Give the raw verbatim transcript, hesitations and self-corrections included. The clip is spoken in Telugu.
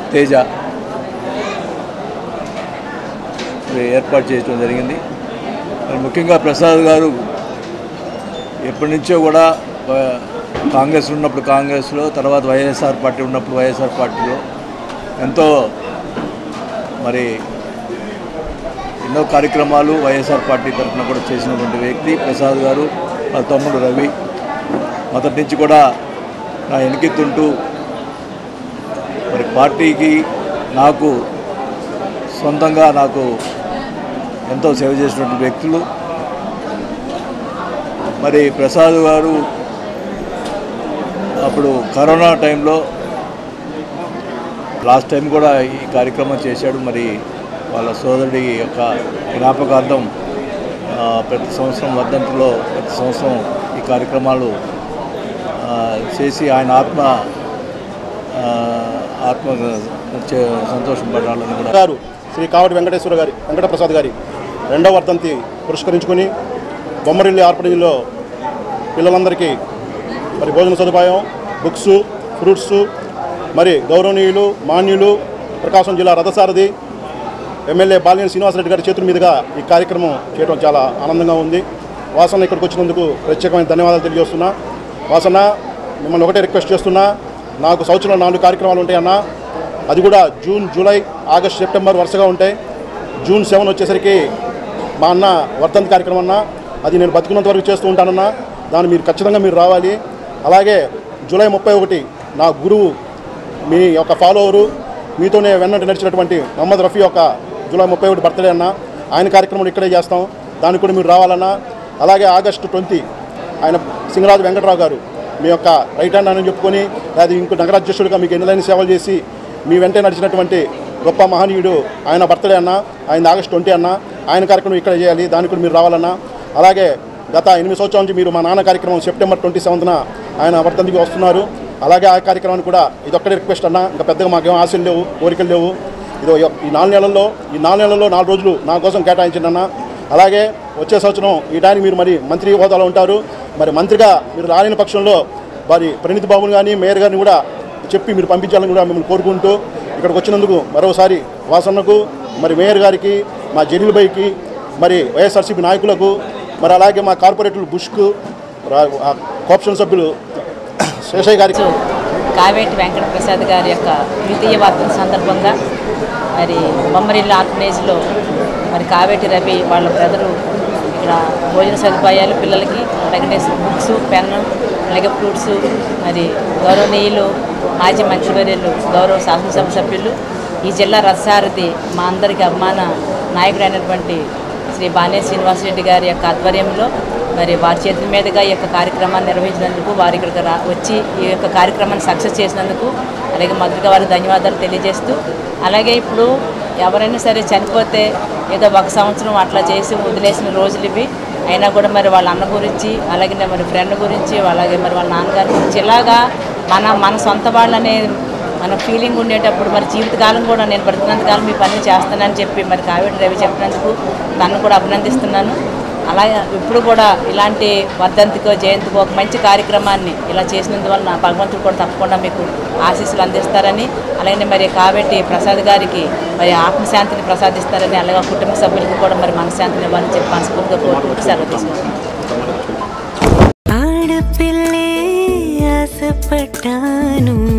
తేజ ఏర్పాటు చేయడం జరిగింది. ముఖ్యంగా ప్రసాద్ గారు ఎప్పటి నుంచో కూడా కాంగ్రెస్ ఉన్నప్పుడు కాంగ్రెస్లో, తర్వాత వైఎస్ఆర్ పార్టీ ఉన్నప్పుడు వైఎస్ఆర్ పార్టీలో ఎంతో మరి ఎన్నో కార్యక్రమాలు వైఎస్ఆర్ పార్టీ తరఫున కూడా చేసినటువంటి వ్యక్తి ప్రసాద్ గారు. మా తమ్ముడు రవి మొదటి నుంచి కూడా నా వెనుకెత్తుంటూ మరి పార్టీకి నాకు సొంతంగా నాకు ఎంతో సేవ చేసినటువంటి వ్యక్తులు. మరి ప్రసాద్ గారు అప్పుడు కరోనా టైంలో లాస్ట్ టైం కూడా ఈ కార్యక్రమం చేశాడు. మరి వాళ్ళ సోదరుడి యొక్క జ్ఞాపకార్థం ప్రతి సంవత్సరం వర్ధంతిలో ప్రతి సంవత్సరం ఈ కార్యక్రమాలు చేసి ఆయన ఆత్మ ఆత్మ సంతోషం పడాలని కూడా గారు శ్రీ కావటి వెంకటేశ్వర గారి వెంకటప్రసాద్ గారి రెండవ వర్ధంతి పురస్కరించుకొని బొమ్మరిల్లి ఆర్పణిలో పిల్లలందరికీ మరి భోజన సదుపాయం, బుక్స్, ఫ్రూట్స్, మరి గౌరవనీయులు మాన్యులు ప్రకాశం జిల్లా రథసారథి ఎమ్మెల్యే బాలినేని శ్రీనివాసరెడ్డి గారి చేతుల మీదుగా ఈ కార్యక్రమం చేయడం చాలా ఆనందంగా ఉంది. వాసన్న ఇక్కడికి వచ్చినందుకు ప్రత్యేకమైన ధన్యవాదాలు తెలియజేస్తున్నా. వాసన్న, మిమ్మల్ని ఒకటే రిక్వెస్ట్ చేస్తున్నా, నాకు సంవత్సరంలో నాలుగు కార్యక్రమాలు ఉంటాయన్నా, అది కూడా జూన్, జూలై, ఆగస్ట్, సెప్టెంబర్ వరుసగా ఉంటాయి. జూన్ సెవెన్ వచ్చేసరికి మా అన్న వర్ధంతి కార్యక్రమం అన్నా, అది నేను బతుకున్నంత వరకు చేస్తూ ఉంటానన్నా, దాన్ని మీరు ఖచ్చితంగా మీరు రావాలి. అలాగే జూలై ముప్పై ఒకటి నా గురువు, మీ యొక్క ఫాలోవరు, మీతోనే వెన్నట్టు నడిచినటువంటి మహమ్మద్ రఫీ యొక్క జూలై ముప్పై ఒకటి బర్త్డే అన్న, ఆయన కార్యక్రమం ఇక్కడే చేస్తాం, దానికి కూడా మీరు రావాలన్నా. అలాగే ఆగస్టు ట్వంటీ ఆయన సింగరాజు వెంకటరావు గారు మీ యొక్క రైట్ హ్యాండ్ అని చెప్పుకొని అది ఇంకో నగరాధ్యక్షుడిగా మీకు ఎన్నెలైన సేవలు చేసి మీ వెంటే నడిచినటువంటి గొప్ప మహనీయుడు ఆయన బర్త్డే అన్న, ఆయన ఆగస్టు ట్వంటీ అన్న, ఆయన కార్యక్రమం ఇక్కడ చేయాలి, దానికి కూడా మీరు రావాలన్నా. అలాగే గత ఎనిమిది సంవత్సరాల నుంచి మీరు మా నాన్న కార్యక్రమం సెప్టెంబర్ ట్వంటీ సెవెంత్న ఆయన వర్ధంతికి వస్తున్నారు. అలాగే ఆ కార్యక్రమాన్ని కూడా ఇదొక్కడే రిక్వెస్ట్ అన్నా, ఇంకా పెద్దగా మాకేం ఆశలు లేవు, కోరికలు లేవు. ఇదో ఈ నాలుగు నెలల్లో ఈ నాలుగు నెలల్లో నాలుగు రోజులు నా కోసం కేటాయించండి అన్న. అలాగే వచ్చే సంవత్సరం ఈ టైంకి మీరు మరి మంత్రి హోదాలో ఉంటారు. మరి మంత్రిగా మీరు రాలేని పక్షంలో మరి ప్రణీత్ బాబుని కానీ మేయర్ గారిని కూడా చెప్పి మీరు పంపించాలని కూడా మిమ్మల్ని కోరుకుంటూ ఇక్కడికి వచ్చినందుకు మరోసారి వాసన్నకు, మరి మేయర్ గారికి, మా జలీల్ బైకి, మరి వైఎస్ఆర్సీపీ నాయకులకు, మరి అలాగే మా కార్పొరేటర్లు బుష్కు, కోఆప్షన్ సభ్యులు శేషయ్య గారికి, కావేటి వెంకటప్రసాద్ గారి యొక్క ద్వితీయ వర్ధంతి సందర్భంగా మరి బొమ్మరిల్లు ఆర్ఫనేజ్లో మరి కావేటి రవి వాళ్ళ బ్రదరు ఇక్కడ భోజన సదుపాయాలు పిల్లలకి, అలాగే బుక్స్, పెన్ను, అలాగే ఫ్రూట్స్, మరి గౌరవనీయులు మాజీ మంత్రివర్యులు, గౌరవ శాసనసభ సభ్యులు, ఈ జిల్లా రథసారథి మా అందరికీ అభిమాన నాయకుడైనటువంటి శ్రీ బాలినేని శ్రీనివాసరెడ్డి గారి యొక్క ఆధ్వర్యంలో మరి వారి చేతుల మీదుగా ఈ యొక్క కార్యక్రమాన్ని నిర్వహించినందుకు, వారి ఇక్కడికి రా వచ్చి ఈ యొక్క కార్యక్రమాన్ని సక్సెస్ చేసినందుకు అలాగే మొదటిగా వారికి ధన్యవాదాలు తెలియజేస్తూ, అలాగే ఇప్పుడు ఎవరైనా సరే చనిపోతే ఏదో ఒక సంవత్సరం అట్లా చేసి వదిలేసిన రోజులు ఇవి, అయినా కూడా మరి వాళ్ళ అన్న గురించి, అలాగే మరి ఫ్రెండ్ గురించి, అలాగే మరి వాళ్ళ నాన్నగారి గురించి ఇలాగా మన మన సొంత వాళ్ళనే మన ఫీలింగ్ ఉండేటప్పుడు మరి జీవితకాలం కూడా నేను బ్రతికినంతకాలం మీ పని చేస్తానని చెప్పి మరి కావేటి రవి చెప్పినందుకు తను కూడా అభినందిస్తున్నాను. అలాగే ఇప్పుడు కూడా ఇలాంటి వర్ధంతికో జయంతికో ఒక మంచి కార్యక్రమాన్ని ఇలా చేసినందువల్ల నా భగవంతుడు కూడా తప్పకుండా మీకు ఆశీస్సులు అందిస్తారని, అలాగే మరి కావేటి ప్రసాద్ గారికి మరి ఆత్మశాంతిని ప్రసాదిస్తారని, అలాగే కుటుంబ సభ్యులకు కూడా మరి మనశ్శాంతిని ఇవ్వాలని చెప్పి మనస్ఫూర్తిగా కోరుకుంటూ సెలవు తీసుకుంటాను.